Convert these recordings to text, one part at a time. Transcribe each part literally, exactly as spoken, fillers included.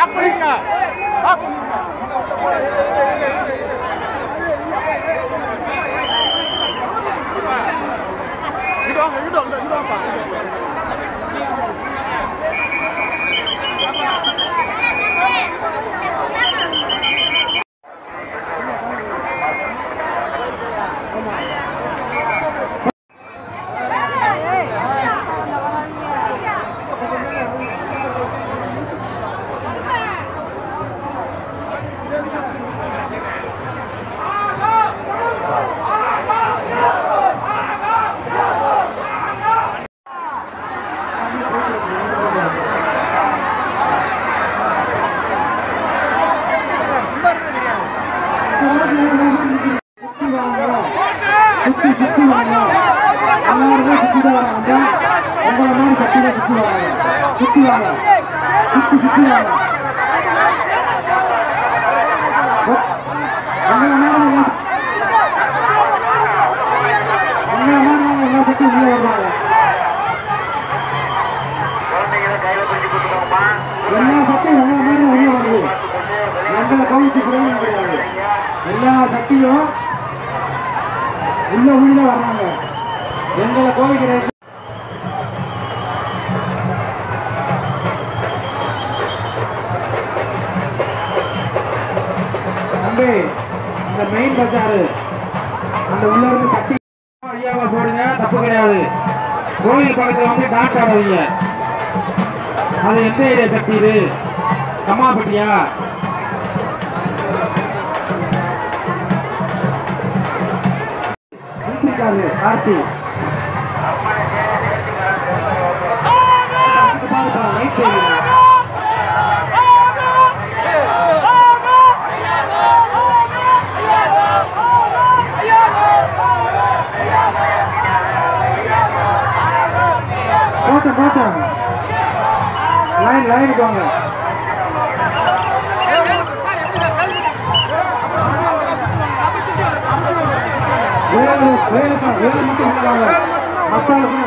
எல்லா சக்தியும் உள்ள உள்ள வர்றாங்க. எங்களை கோவிக்கிறது தம்பி, இந்த மெயின் பஜாரு அந்த உள்ள இருந்து சக்தி ஐயாவை போடுங்க, தப்பு கிடையாது. கோவில் பக்கத்தில் வந்து டான்ஸ் ஆடாதீங்க. அது எந்த ஏரியா சக்தி? இது கம்மாப்பட்டியா? கார்த்தி போட்டோம் போட்டோம் லைன் லைன் போங்க. வேறு வேறு வேறு மட்டும் இருக்காங்க மக்களுக்கு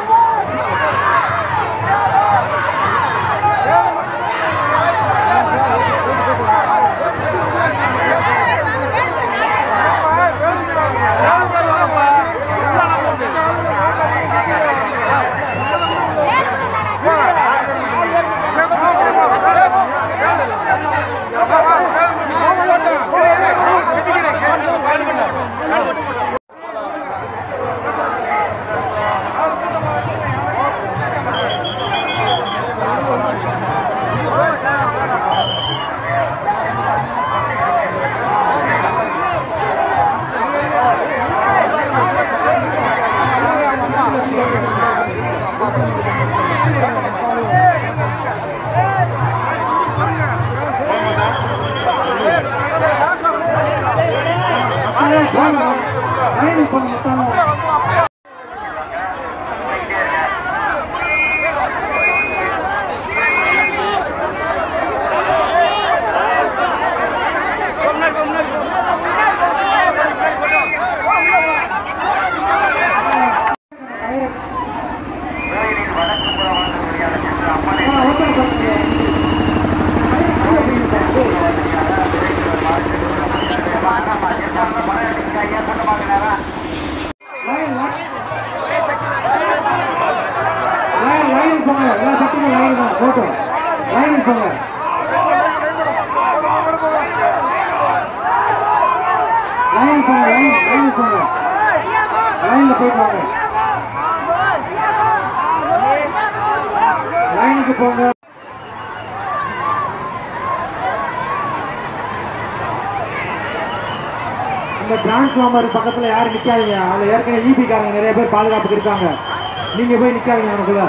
லைனுக்கு போங்க. இந்த டிரான்ஸ்ஃபார்மர் பக்கத்துல யாரும் நிக்காதீங்க. அதுல ஏற்கனவே ஈபி காரங்க நிறைய பேர் பாதுகாப்புக்கு இருக்காங்க. நீங்க போய் நிக்காதீங்க. நமக்குள்ள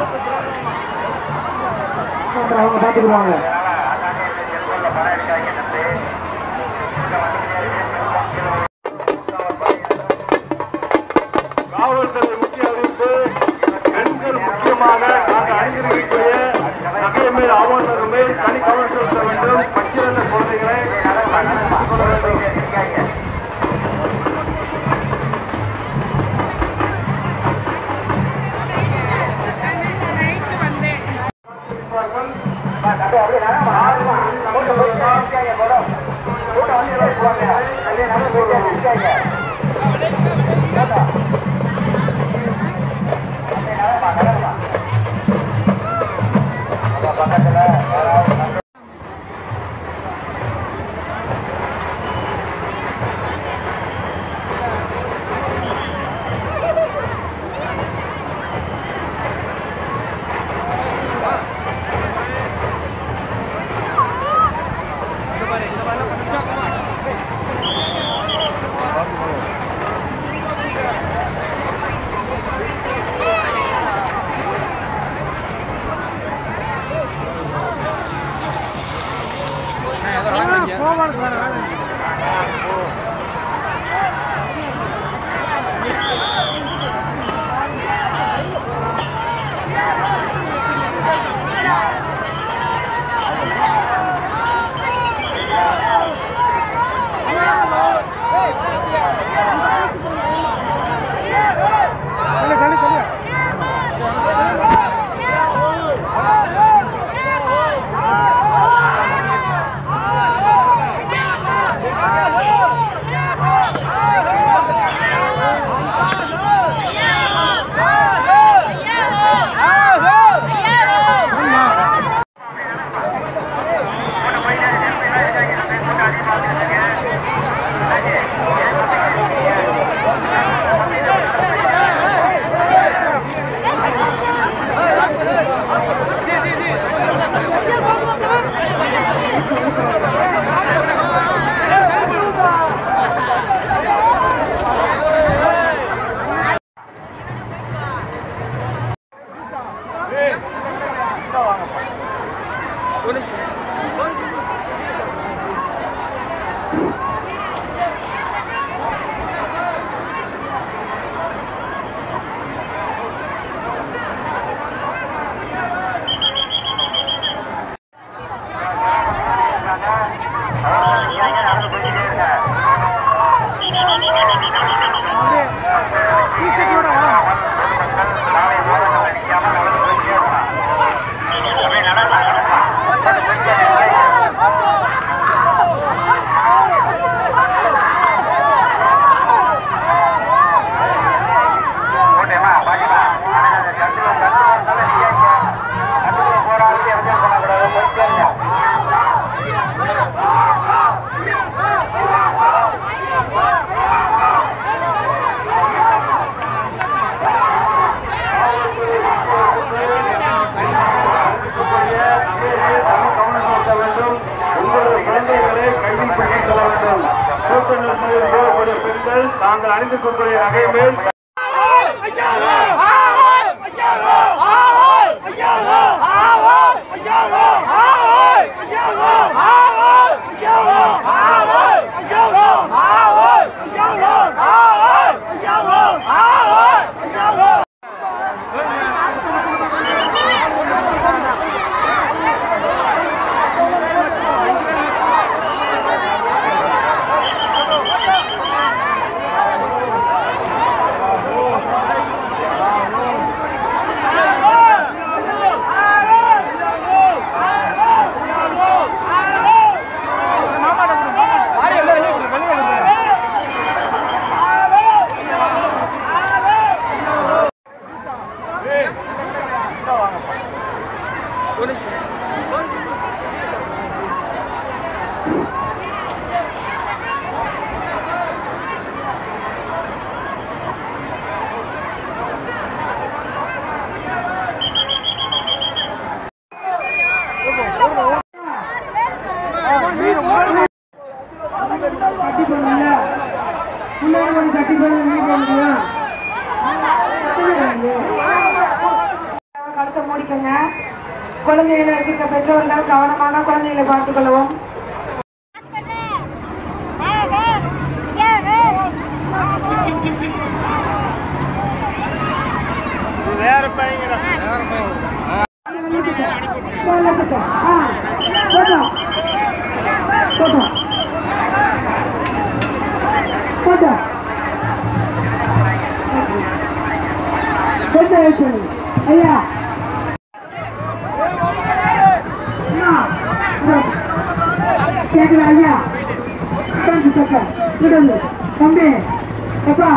அவங்க பாத்துக்குவாங்க. காவல்துறை முக்கிய அறிவிப்பு. பெண்கள் முக்கியமாக நாங்கள் அணிந்திருக்கக்கூடிய நகை மேல் ஆபரணங்கள் மேல் தனி கவனம் செலுத்த வேண்டும். பச்சிறந்த குழந்தைகளை கொள்ள வேண்டும். நாங்கள் அணிந்து கொண்டுள்ள நகை மேல் குழந்தைகளை இருக்க பெற்றோர்கள் கவனமாக குழந்தைகளை பார்த்துக் கொள்ளவும். ஐயா கேக்குதா ஐயா தம்பி சக்கா விடுங்க தம்பி அப்பா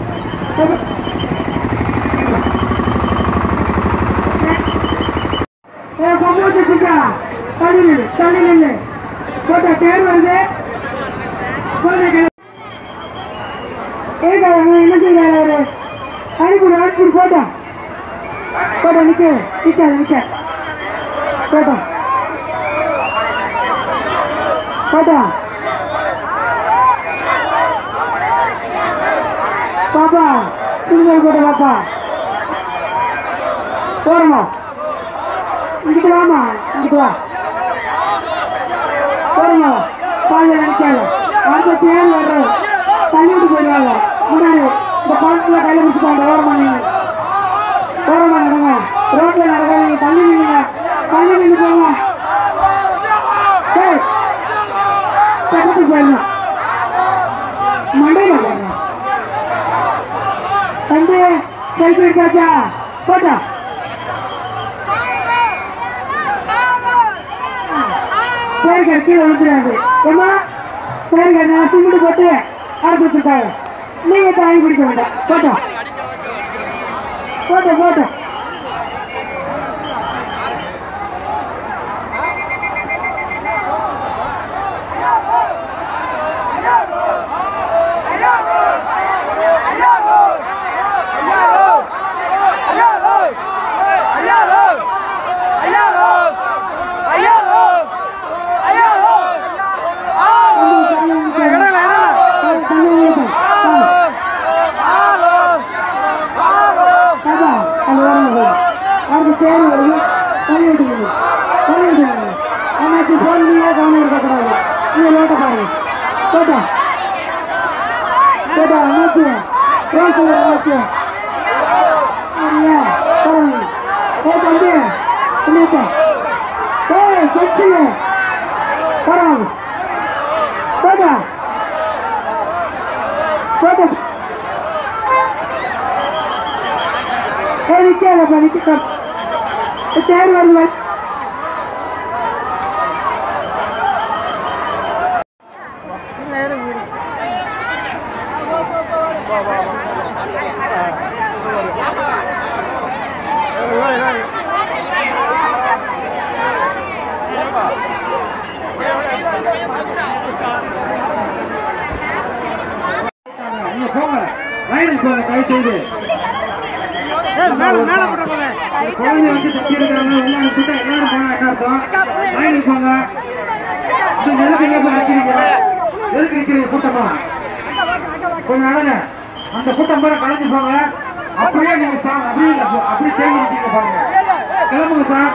ஏ கம்ப்யூட்டர் சிக்கா தள்ளி நில்லு தள்ளி நில்லு போட்டா பேர் வருது ஏதா என்ன செய்யறாரு அனுப்பிடு அனுப்பிடு போட்டா போட்டா நிக்க நிக்காது நிக்க போட்டா போட்டா பாப்பா திரும்ப போட்ட பாப்பா போறோமா இங்கிட்டு வாமா இங்கிட்டு வா போறோமா பால் நினைக்காத அடுத்த தேர் வர்றோம் தள்ளிவிட்டு போயிடுவாங்க முன்னாடி இந்த பழத்துல கையில பிடிச்சிக்கோங்க ஓரமா நீங்க ஓரமா நடங்க ரோட்ல நடக்க நீங்க தள்ளி நின்னுங்க தள்ளி நின்று போங்க பக்கத்துக்கு போயிடலாம் மண்டையில போங்க தம்பி செல்ஃபி இருக்காச்சா போட்டா பேருக்கா கீழே விழுந்துடாது ஏமா பேருக்கா நான் சிமெண்ட் போட்டு அடைச்சு வச்சிருக்காங்க நீங்க தாங்கி பிடிக்க வேண்டாம் போட்டோம் போட்டோம் போட்டோம் சேரு வருது தண்ணி விட்டுக்கணும் தண்ணி விட்டுக்கணும் அம்மாச்சி போன் நீங்க கவனம் இருக்கக்கூடாது நீங்க லேட்ட பாருங்க போட்டா போட்டா அம்மாச்சி ரோஸ் அம்மாச்சி ஐயா போறாங்க ஏ தம்பி அம்மாச்சா ஏய் சச்சிங்க போறாங்க போட்டா போட்டா ஏ நிக்கல நிக்க தேர் வருது கை செய்து குழந்தை வந்து தப்பி இருக்கிறவங்க உள்ள கூட்டம் எல்லாரும் போனா என்ன அர்த்தம் வாங்கி போங்க எதுக்கு நிற்கிறீங்க எதுக்கு நிற்கிறீங்க கூட்டமா கொஞ்சம் நடங்க அந்த கூட்டம் பேர கலைஞ்சு போங்க அப்படியே நீங்க சார் அப்படியே அப்படியே தேங்கி நிற்கிறீங்க பாருங்க கிளம்புங்க சார்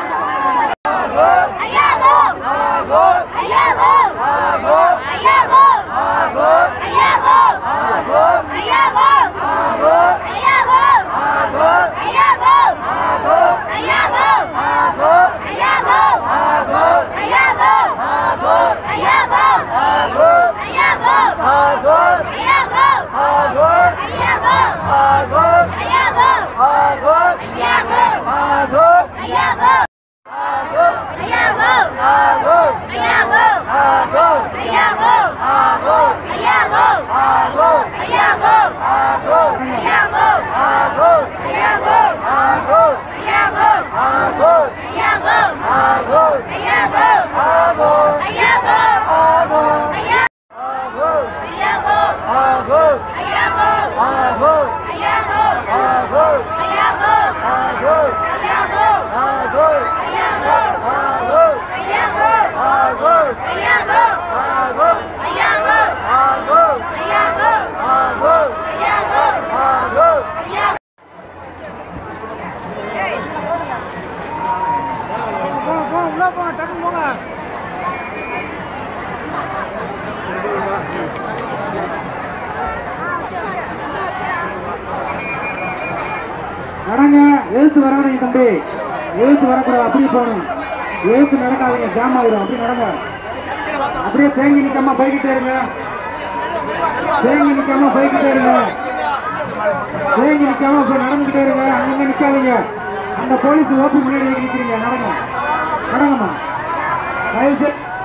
நடங்க எழுத்து வராதீங்க தம்பி எழுத்து வரக்கூடாது அப்படியே போகணும் எழுத்து நடக்காதீங்க ஜாம் ஆகிடும் அப்படி நடங்க அப்படியே தேங்கி நிற்காம போய்கிட்டே இருங்க தேங்கி நிற்காம போய்கிட்டே இருங்க தேங்கி நிற்காம போய் நடந்துகிட்டே இருங்க அங்கங்க நிற்காதீங்க அந்த போலீஸ் ஓப்பி முன்னாடி நிற்கிறீங்க நடங்க நடங்கம்மா தயவு செய்து